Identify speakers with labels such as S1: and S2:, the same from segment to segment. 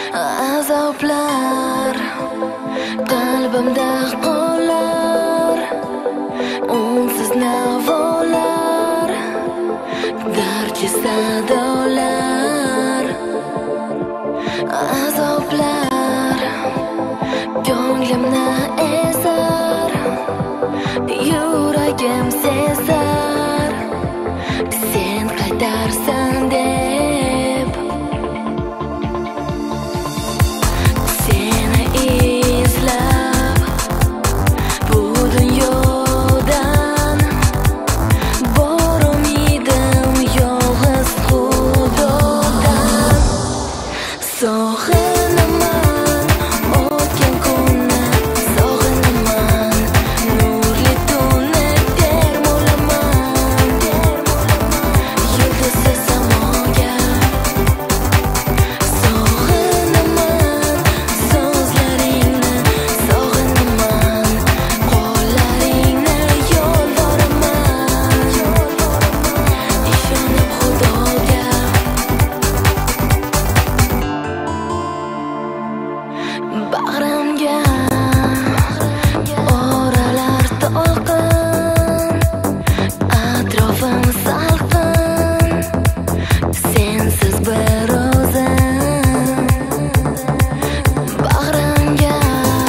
S1: azoblar qalbimda qolar, unsiz navolar, darchi sadolar. Azoblar ko'nglimni ezar, yuragim sezar, sen qaytarsan deb. Seni izlab bu dunyodan bor umidim yolg'iz Xudodan. Sog'inaman o'tgan kunni, sog'inaman nurli tunni, termulaman yulduzsiz samoga. Sog'inaman so'zlaringni, sog'inaman qo'llaringni, yo'llarimman ishonib Xudoga. Bag'rimga oralar to'lqin, atrofim salqin, sensiz bir o'zim. Bag'rimga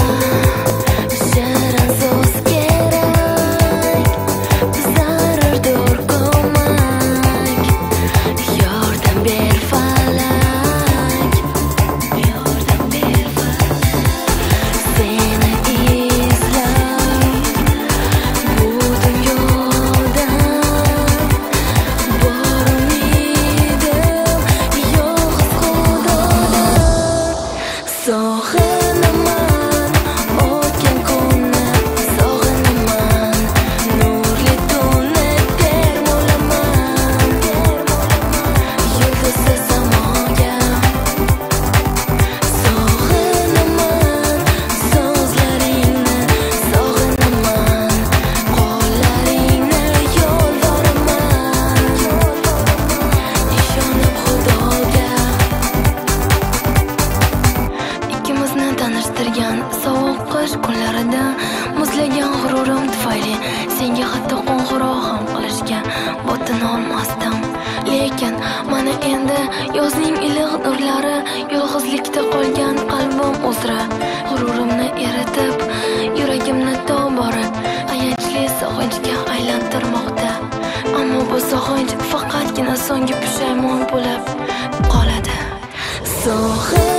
S1: shirin so'z kerak, zarardur ko'mak, yordam ber falak, yordam ber falak. Seni izlab bu dunyodan bor umidim yolg'iz Xudodan. Sog'inaman o'tgan kunni, sog'inaman nurli tunni, termulaman yulduzsiz samoga. Sog'inaman so'zlaringni, sog'inaman qo'llaringni, yo'llarimman ishonib Xudoga. Ikkimizni tanishtirgan sovuq qish kunlarida muzlagan g'ururim tufayli senga hatto qo'ng'iroq ham qilishga botina olmasdim. Lekin mana endi yozning iliq nurlari yolg'izlikda qolgan qalbim uzra g'ururimni eritib, yuragimni tobora ayanchli sog'inchga aylantirmoqda. Ammo bu sog'inch faqatgina so'nggi pushaymon bo'lib qoladi.